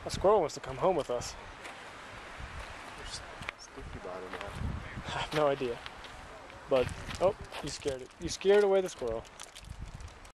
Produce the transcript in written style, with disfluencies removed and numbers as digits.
A squirrel wants to come home with us. Where's Stinky Bottom at? I have no idea. But, oh, you scared it. You scared away the squirrel.